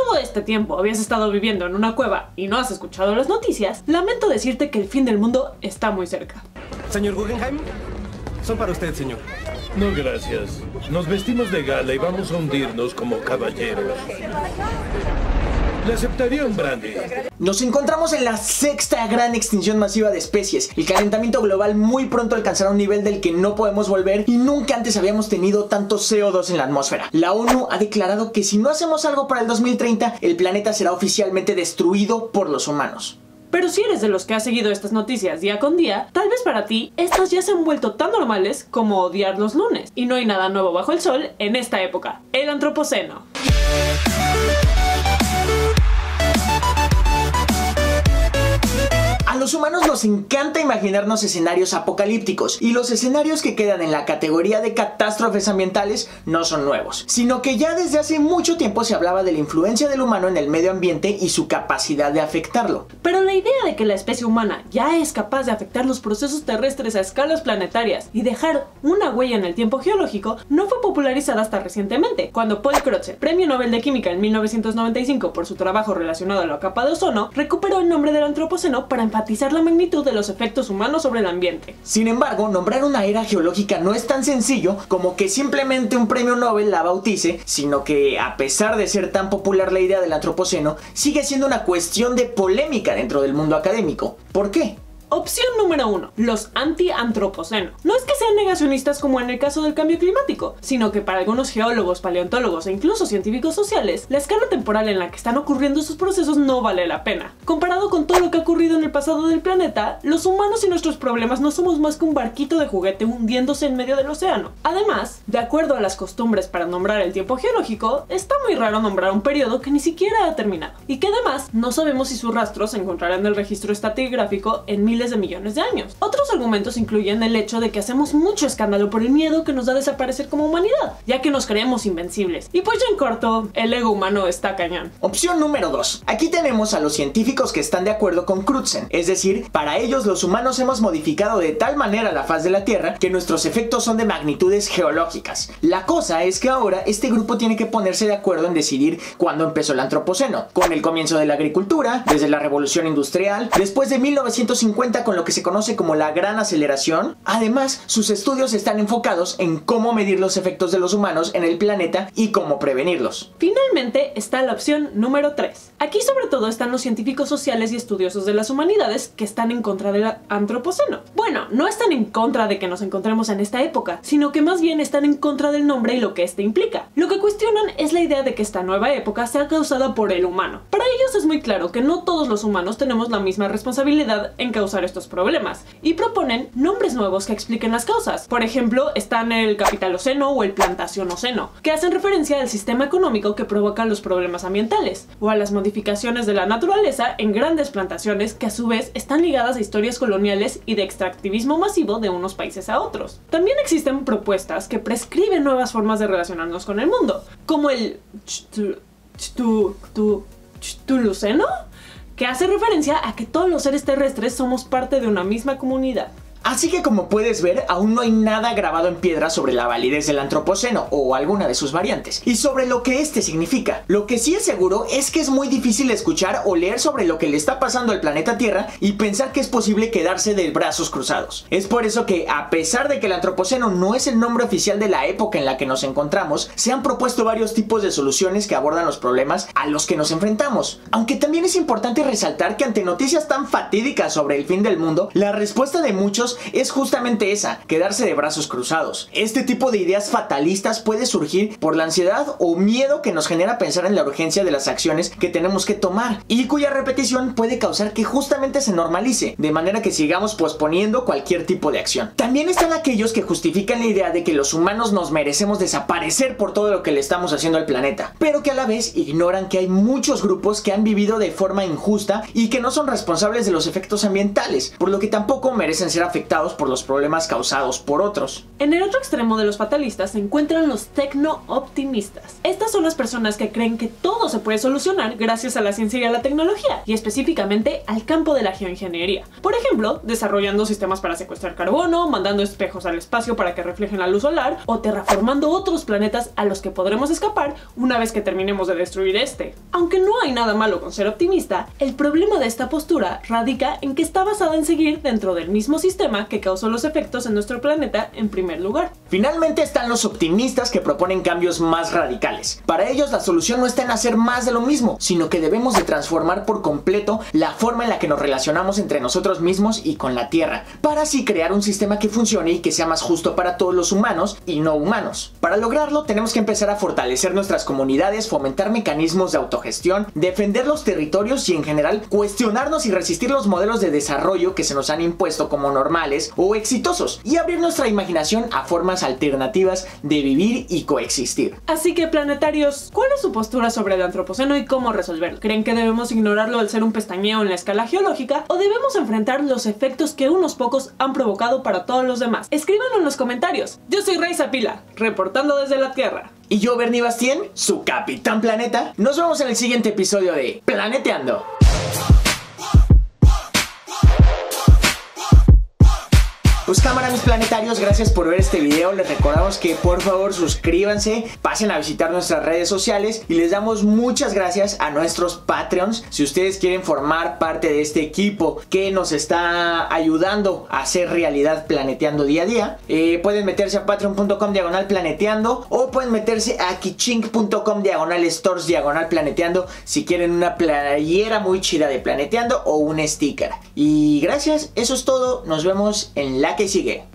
todo este tiempo habías estado viviendo en una cueva y no has escuchado las noticias, lamento decirte que el fin del mundo está muy cerca. Señor Guggenheim, son para usted, señor. No, gracias. Nos vestimos de gala y vamos a hundirnos como caballeros. Le aceptaría un brandy. Nos encontramos en la sexta gran extinción masiva de especies. El calentamiento global muy pronto alcanzará un nivel del que no podemos volver y nunca antes habíamos tenido tanto CO2 en la atmósfera. La ONU ha declarado que si no hacemos algo para el 2030, el planeta será oficialmente destruido por los humanos. Pero si eres de los que ha seguido estas noticias día con día, tal vez para ti estas ya se han vuelto tan normales como odiar los lunes. Y no hay nada nuevo bajo el sol en esta época, el Antropoceno. A los humanos nos encanta imaginarnos escenarios apocalípticos, y los escenarios que quedan en la categoría de catástrofes ambientales no son nuevos, sino que ya desde hace mucho tiempo se hablaba de la influencia del humano en el medio ambiente y su capacidad de afectarlo. Pero la idea de que la especie humana ya es capaz de afectar los procesos terrestres a escalas planetarias y dejar una huella en el tiempo geológico no fue popularizada hasta recientemente, cuando Paul Crutzen, Premio Nobel de Química en 1995 por su trabajo relacionado a la capa de ozono, recuperó el nombre del Antropoceno para enfatizar la magnitud de los efectos humanos sobre el ambiente. Sin embargo, nombrar una era geológica no es tan sencillo como que simplemente un premio Nobel la bautice, sino que, a pesar de ser tan popular la idea del Antropoceno, sigue siendo una cuestión de polémica dentro del mundo académico. ¿Por qué? Opción número 1. Los anti-antropocenos. No es que sean negacionistas como en el caso del cambio climático, sino que para algunos geólogos, paleontólogos e incluso científicos sociales, la escala temporal en la que están ocurriendo estos procesos no vale la pena. Comparado con todo lo que ha ocurrido en el pasado del planeta, los humanos y nuestros problemas no somos más que un barquito de juguete hundiéndose en medio del océano. Además, de acuerdo a las costumbres para nombrar el tiempo geológico, está muy raro nombrar un periodo que ni siquiera ha terminado, y que además no sabemos si sus rastros se encontrarán en el registro estratigráfico en miles de millones de años. Otros argumentos incluyen el hecho de que hacemos mucho escándalo por el miedo que nos da desaparecer como humanidad, ya que nos creemos invencibles. Y pues ya en corto, el ego humano está cañón. Opción número 2. Aquí tenemos a los científicos que están de acuerdo con Crutzen, es decir, para ellos los humanos hemos modificado de tal manera la faz de la Tierra que nuestros efectos son de magnitudes geológicas. La cosa es que ahora este grupo tiene que ponerse de acuerdo en decidir cuándo empezó el Antropoceno, con el comienzo de la agricultura, desde la revolución industrial, después de 1950 con lo que se conoce como la gran aceleración. Además, sus estudios están enfocados en cómo medir los efectos de los humanos en el planeta y cómo prevenirlos. Finalmente está la opción número 3. Aquí sobre todo están los científicos sociales y estudiosos de las humanidades que están en contra del Antropoceno. Bueno, no están en contra de que nos encontremos en esta época, sino que más bien están en contra del nombre y lo que este implica. Lo que cuestionan es la idea de que esta nueva época sea causada por el humano. Para ellos es muy claro que no todos los humanos tenemos la misma responsabilidad en causar estos problemas, y proponen nombres nuevos que expliquen las causas. Por ejemplo, están el capitaloceno o el plantacionoceno, que hacen referencia al sistema económico que provoca los problemas ambientales, o a las modificaciones de la naturaleza en grandes plantaciones que a su vez están ligadas a historias coloniales y de extractivismo masivo de unos países a otros. También existen propuestas que prescriben nuevas formas de relacionarnos con el mundo, como el Chthuluceno, que hace referencia a que todos los seres terrestres somos parte de una misma comunidad. Así que, como puedes ver, aún no hay nada grabado en piedra sobre la validez del Antropoceno o alguna de sus variantes, y sobre lo que este significa. Lo que sí es seguro es que es muy difícil escuchar o leer sobre lo que le está pasando al planeta Tierra y pensar que es posible quedarse de brazos cruzados. Es por eso que, a pesar de que el Antropoceno no es el nombre oficial de la época en la que nos encontramos, se han propuesto varios tipos de soluciones que abordan los problemas a los que nos enfrentamos. Aunque también es importante resaltar que ante noticias tan fatídicas sobre el fin del mundo, la respuesta de muchos es justamente esa, quedarse de brazos cruzados. Este tipo de ideas fatalistas puede surgir por la ansiedad o miedo que nos genera pensar en la urgencia de las acciones que tenemos que tomar, y cuya repetición puede causar que justamente se normalice, de manera que sigamos posponiendo cualquier tipo de acción. También están aquellos que justifican la idea de que los humanos nos merecemos desaparecer por todo lo que le estamos haciendo al planeta, pero que a la vez ignoran que hay muchos grupos que han vivido de forma injusta y que no son responsables de los efectos ambientales, por lo que tampoco merecen ser afectados afectados por los problemas causados por otros. En el otro extremo de los fatalistas se encuentran los tecno-optimistas. Estas son las personas que creen que todo se puede solucionar gracias a la ciencia y a la tecnología, y específicamente al campo de la geoingeniería. Por ejemplo, desarrollando sistemas para secuestrar carbono, mandando espejos al espacio para que reflejen la luz solar, o terraformando otros planetas a los que podremos escapar una vez que terminemos de destruir este. Aunque no hay nada malo con ser optimista, el problema de esta postura radica en que está basada en seguir dentro del mismo sistema que causó los efectos en nuestro planeta en primer lugar. Finalmente están los optimistas que proponen cambios más radicales. Para ellos la solución no está en hacer más de lo mismo, sino que debemos de transformar por completo la forma en la que nos relacionamos entre nosotros mismos y con la Tierra, para así crear un sistema que funcione y que sea más justo para todos los humanos y no humanos. Para lograrlo tenemos que empezar a fortalecer nuestras comunidades, fomentar mecanismos de autogestión, defender los territorios y en general cuestionarnos y resistir los modelos de desarrollo que se nos han impuesto como normales o exitosos, y abrir nuestra imaginación a formas alternativas de vivir y coexistir. Así que, planetarios, ¿cuál es su postura sobre el antropoceno y cómo resolverlo? ¿Creen que debemos ignorarlo al ser un pestañeo en la escala geológica o debemos enfrentar los efectos que unos pocos han provocado para todos los demás? Escríbanlo en los comentarios. Yo soy Rey Zapila, reportando desde la Tierra. Y yo, Bernie Bastien, su Capitán Planeta. Nos vemos en el siguiente episodio de Planeteando. Pues cámara, mis planetarios, gracias por ver este video. Les recordamos que por favor suscríbanse, pasen a visitar nuestras redes sociales y les damos muchas gracias a nuestros Patreons. Si ustedes quieren formar parte de este equipo que nos está ayudando a hacer realidad Planeteando día a día, pueden meterse a patreon.com/planeteando o pueden meterse a kichink.com/stores/planeteando si quieren una playera muy chida de Planeteando o un sticker. Y gracias, eso es todo, nos vemos en la que sigue.